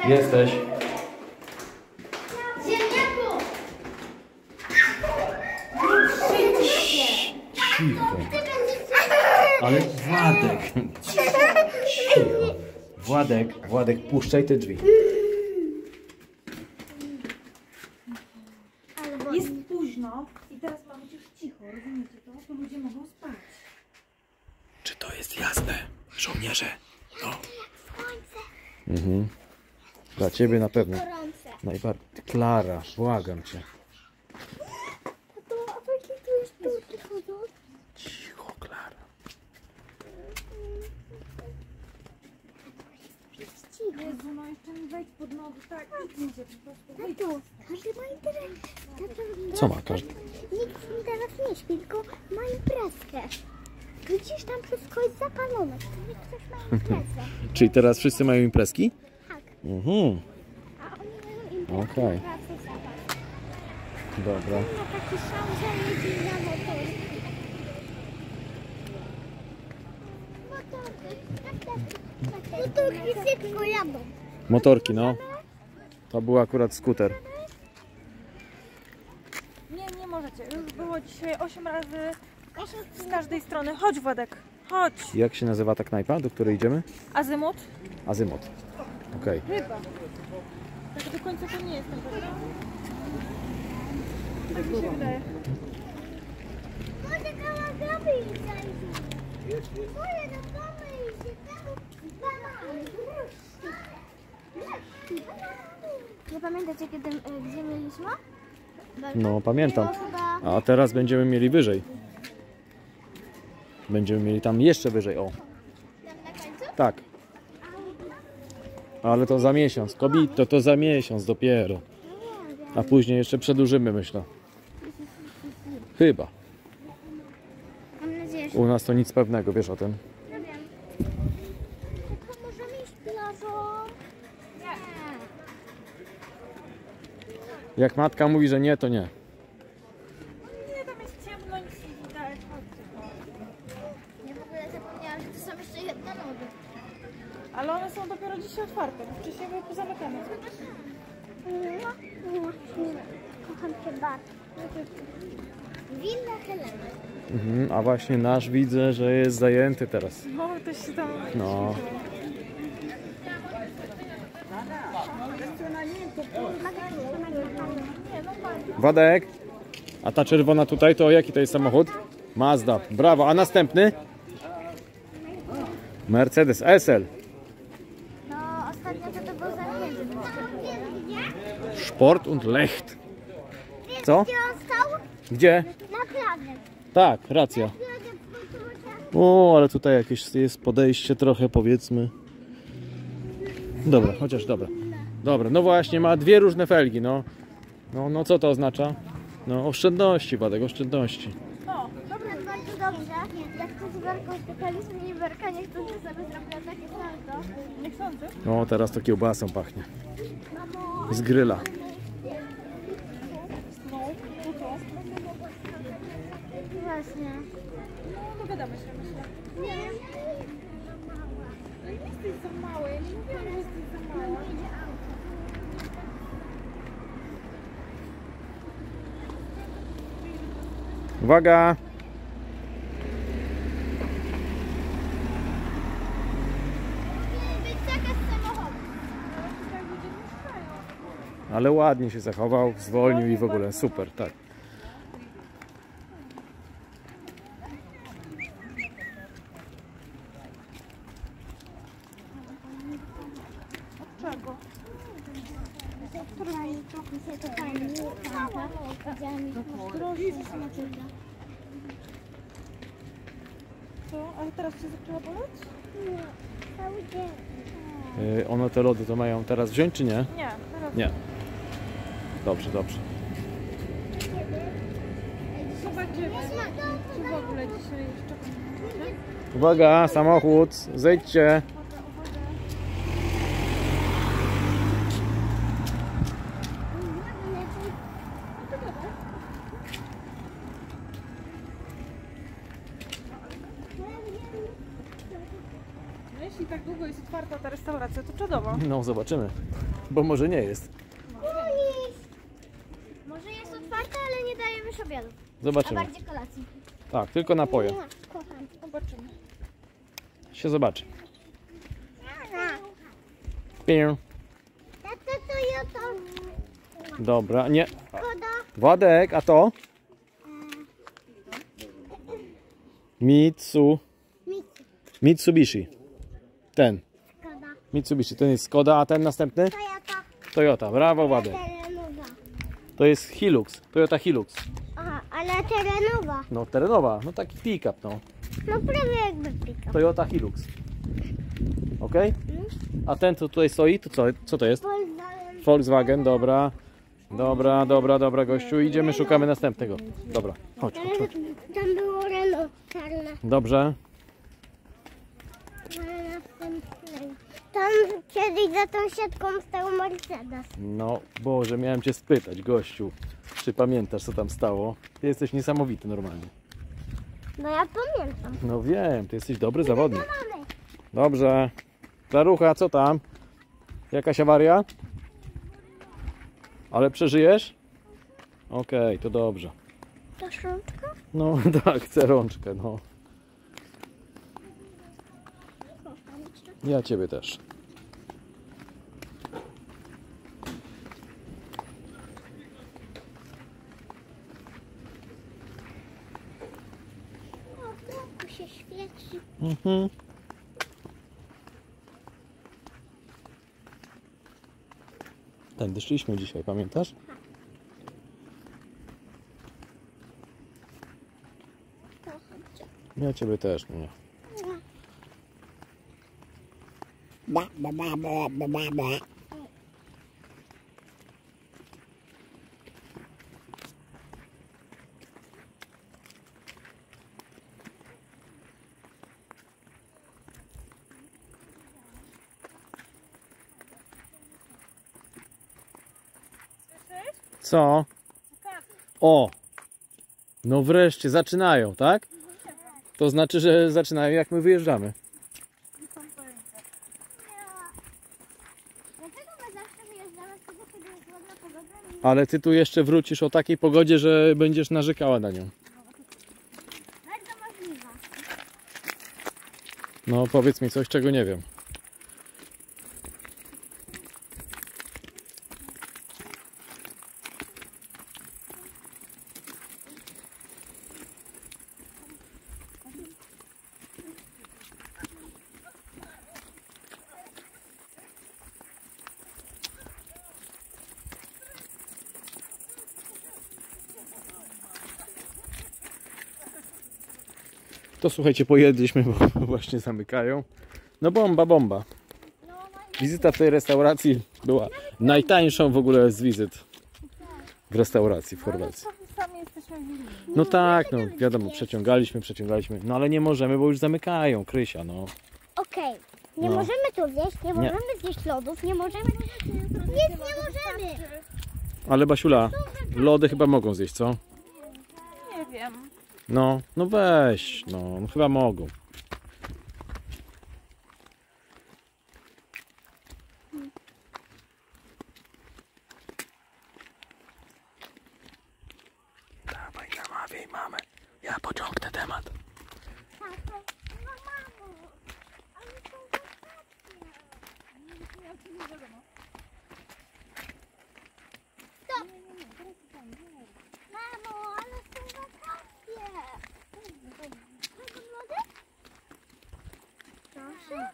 Jesteś. Ziemniaku! Cicho. Ale Władek. Cicho. Władek, puszczaj te drzwi. Jest późno i teraz ma być już cicho, rozumiecie to? To ludzie mogą spać. Czy to jest jasne, żołnierze? No. Dla ciebie na pewno. Najbardziej. Klara, błagam cię. Cicho, Klara. Jezu, no jeszcze mi wejdź pod nogi, tak, nikt nie idzie, po prostu wyjdź. Każdy ma interes. Co ma każdy? Nikt teraz nie śpi, tylko ma imprezkę. Widzisz, tam wszystko jest zapalone. To ktoś ma imprezę. Czyli teraz wszyscy mają imprezki? Tak. Mhm. A oni mają imprezę. Okej. Pracy zabaw. Dobra. Ma taki szał, że jedzie na motorze. Motorki szybko jadą. Motorki, no. To był akurat skuter. Nie możecie, już było dzisiaj 8 razy z każdej strony. Chodź Władek, chodź. Jak się nazywa ta knajpa, do której idziemy? Azymut? Azymut. Okej. Chyba. Tak do końca to nie jestem pewna. Tak mi się wydaje. Może kałagaby i zajdzie. Moje do domu idzie. Nie pamiętacie, gdzie mieliśmy? No, pamiętam. A teraz będziemy mieli wyżej. Będziemy mieli tam jeszcze wyżej, o. Tam na końcu? Tak. Ale to za miesiąc. Kobito, to za miesiąc dopiero. A później jeszcze przedłużymy, myślę. Chyba. Mam nadzieję, że U nas to nic pewnego, wiesz o tym. nie wiem. Tylko możemy iść plażą. Nie. Jak matka mówi, że nie, to nie. Nie, tam jest ciemno, nic nie widać. Ja w ogóle zapomniałam, że to są jeszcze jedne lody. Ale one są dopiero dzisiaj otwarte, bo wcześniej były pozamykane. Kocham cię bardzo. Willa Helena. A właśnie nasz widzę, że jest zajęty teraz. No, to się tam... No. Władek, a ta czerwona tutaj to jaki to jest samochód? Mazda. Brawo. A następny? Mercedes SL. No, ostatnio to był zamknięty. Sport und Lecht. Co? Gdzie on stał? Gdzie? Na plaży. Tak, racja. O, ale tutaj jakieś jest podejście trochę, powiedzmy. Dobra, chociaż dobra. Dobra, no właśnie, ma dwie różne felgi, no. No co to oznacza? No oszczędności, Władek, oszczędności. No, Dobra, bardzo dobrze. Jak to z Werką spotkaliśmy i Werka nie chce sobie zrobiła takie salto. nie sądzę. No teraz to kiełbasą pachnie. Z gryla. No, to. Właśnie. No, dogadamy się, myślę. Nie wiem. Jesteś za mały, ja nie mówiłam, że jesteś za mała. Uwaga! Wycieka z samochodu. Ale ładnie się zachował, zwolnił i w ogóle super, tak. Czego? Dzisiaj to fajnie. Widziałam ich Co? Ale teraz cię zaczęła boleć? Nie, cały dzień. One te lody to mają teraz wziąć, czy nie? Nie, teraz Nie. Dobrze, dobrze. zobaczymy, czy w ogóle dzisiaj jeszcze... Uwaga, samochód, zejdźcie. No jeśli tak długo jest otwarta ta restauracja, to czadowo. No zobaczymy, bo może nie jest. Może jest otwarte, ale nie daje już obiadu. A Zobaczymy. bardziej kolacji. Tak, tylko napoje. Kocham. Zobaczymy. Się zobaczy. Pię. Tata, to ja to. Dobra, nie. Szkoda. Władek, a to? Mitsubishi. Ten. Szkoda. Mitsubishi, ten jest Skoda, a ten następny? Toyota. Toyota, brawo Władek. Terenowa. To jest Hilux, Toyota Hilux. Aha, ale terenowa. No terenowa, no taki pick-up, no. No prawie jakby pika. Toyota Hilux. Ok? A ten co tutaj stoi, to co to jest? Volkswagen, dobra. Dobra, gościu. Idziemy, szukamy następnego. Dobra, chodź. Tam było Renault czarne. Dobrze. Tam kiedyś za tą siatką stał Mercedes. No, Boże, miałem cię spytać, gościu. Czy pamiętasz, co tam stało? Ty jesteś niesamowity normalnie. No ja pamiętam. No wiem, ty jesteś dobry zawodnik. Mamy. Dobrze. Klarucha, co tam? Jakaś awaria? Ale przeżyjesz? Okej, to dobrze. To szczątka? No tak, chcę rączkę, no. Ja ciebie też. O, tu się świeci. Mhm. Tędy szliśmy dzisiaj, pamiętasz? Ja ciebie też, nie. Co? O! No wreszcie zaczynają, tak? To znaczy, że zaczynają jak my wyjeżdżamy. Dlaczego my zawsze wyjeżdżamy wtedy, kiedy jest ładna pogoda? Ale ty tu jeszcze wrócisz o takiej pogodzie, że będziesz narzekała na nią. Bardzo możliwa. No powiedz mi coś, czego nie wiem. To słuchajcie, pojedliśmy, bo właśnie zamykają. No bomba. Wizyta w tej restauracji była najtańszą w ogóle z wizyt w restauracji w Chorwacji. Sami jesteśmy winni. No tak, no wiadomo, przeciągaliśmy. No ale nie możemy, bo już zamykają, Krysia, no. Okej. Nie No. możemy tu zjeść, nie Nie. możemy zjeść lodów, nie możemy... Nic nie możemy. Ale Basiula, lody chyba mogą zjeść, co? Nie wiem. No weź, no chyba mogą. Dawaj, namawiaj mamę. Ja pociągnę temat. Tato, no mamo, ale są wakacje. Stop. Mamo, ale są wakacje. Mogą lody? Proszę.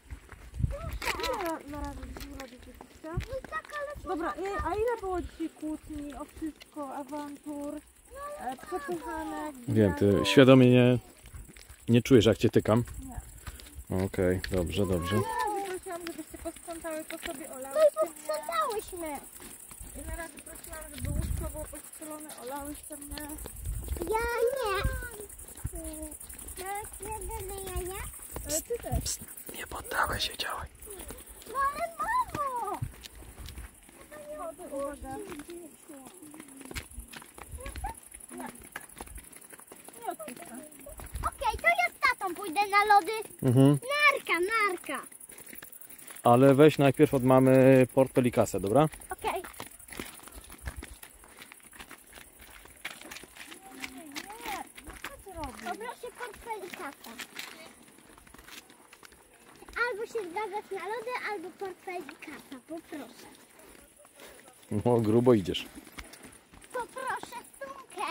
Na razie robicie No i tak, ale... Dobra, a ile było dzisiaj kłótni o wszystko, awantur, przepychanek? Wiem, ty świadomie nie czujesz, jak cię tykam? Nie. Okej, dobrze. Prosiłam, żebyście posprzątały po sobie, olały. No i posprzątałyśmy. Ile razy prosiłam, żeby łóżko było pościelone, olałyście mnie. Ja nie. Ja nie? Ale ty też. Nie poddawaj się, działaj. No ale mamo! Uwaga. Nie odpuszczę. Okej, to ja z tatą pójdę na lody. Mhm. Narka. Ale weź najpierw od mamy portfel i kasę, dobra? Okej. Poproszę portfel i kasę. Albo się zgadzasz na lody, albo portfel i kasa. Poproszę. No, grubo idziesz. Poproszę sumkę.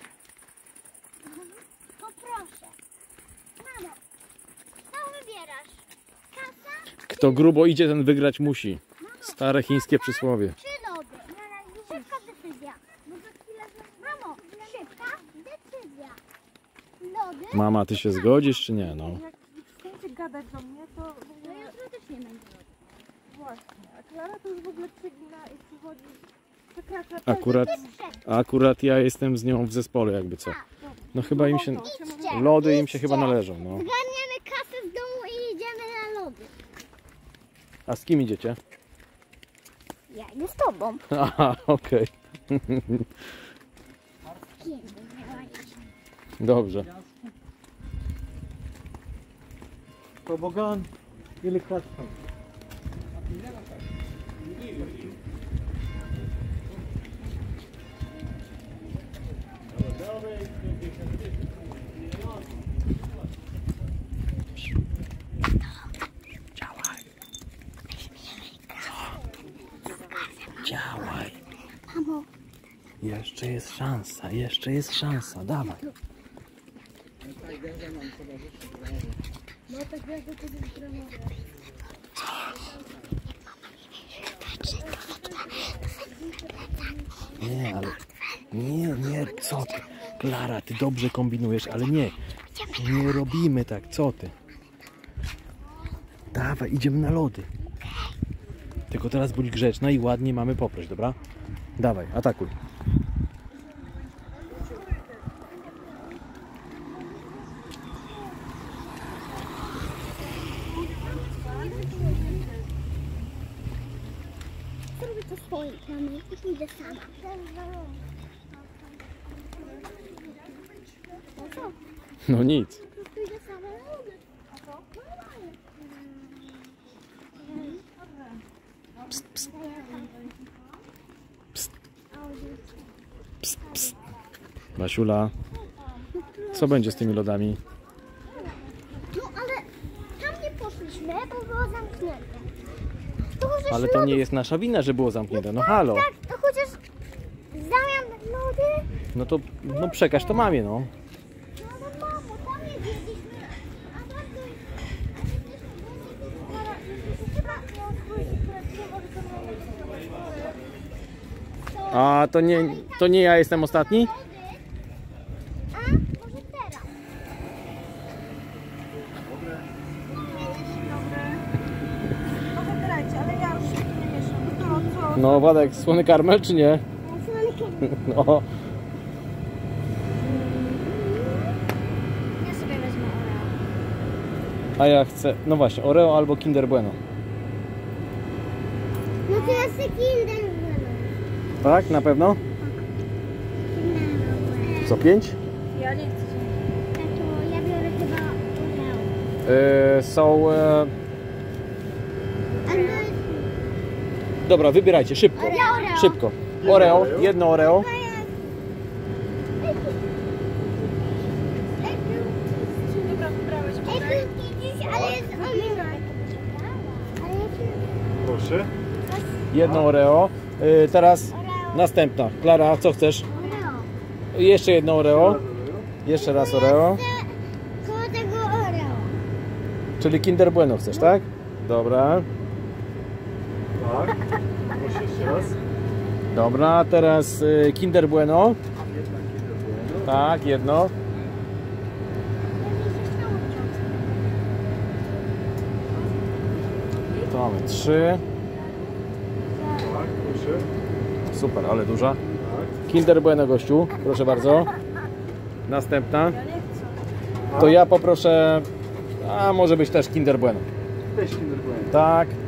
Poproszę. Mamo, co wybierasz? Kasa Kto grubo idzie, ten wygrać musi. Stare chińskie przysłowie. czy lody? Szybka decyzja. Bo za chwilę... Mamo, szybka decyzja. Lody? Mama, ty się zgodzisz czy nie? No. Jak chcecie gadać do mnie, to w No ogóle... jutro też nie będzie lody. Właśnie. A Klara to już w ogóle przegina i przychodzi... Przekracza Akurat ja jestem z nią w zespole, jakby co. No chyba im się... Lody im się chyba należą, no. Zgarniemy kasę z domu i idziemy na lody. A z kim idziecie? Ja idę z tobą. Aha, okej. Dobrze. Toboggan или катка? Działaj. Mamo, Jeszcze jest szansa, dawaj. Nie, ale... Nie, co ty? Klara, ty dobrze kombinujesz, ale nie. Nie robimy tak, co ty? Dawaj, idziemy na lody. Tylko teraz bądź grzeczna i ładnie mamy poproś, dobra? Dawaj, atakuj. zrobię to swoim, mamy i pójdę sama. No co? No nic. Pójdę sama na lody. A co? Pst, pst, pst, pst. Basiula, co będzie z tymi lodami? No ale tam nie poszliśmy, bo było zamknięte. To chociaż Ale to lody... nie jest nasza wina, że było zamknięte. No halo. Tak, to chociaż w zamian lody... No to no przekaż to mamie, no. No ale mamo, tam nie jedliśmy. A tak to... A to nie ja jestem ostatni? A może teraz? Może grajcie, ale ja już się nie mieszam. To co? No Władek, słony karmel czy nie? No. Ja sobie wezmę Oreo. A ja chcę, no właśnie, Oreo albo Kinder Bueno. No to ja sobie Kinder Bueno. Tak, na pewno? Co, 5? Ja nie chcę. Tato, ja biorę chyba Oreo. Są... Dobra, wybierajcie, szybko. Oreo. Szybko. Oreo, jedno Oreo. Dobra, wybrałeś. Ale jest omina. Proszę. Jedno Oreo. Teraz następna. Klara, co chcesz? Oreo. Jeszcze jedno Oreo. Jeszcze raz Oreo. Koło tego Oreo. Czyli Kinder Bueno chcesz, tak? Dobra. Tak. Proszę jeszcze raz. Dobra, teraz Kinder Bueno. Tak, jedno. To mamy 3. Tak, proszę. Super, ale duża. Tak. Kinder Bueno, gościu. Proszę bardzo. Następna. Ja nie chcę. To ja poproszę... A może być też Kinder Bueno. Też Kinder Bueno. Tak.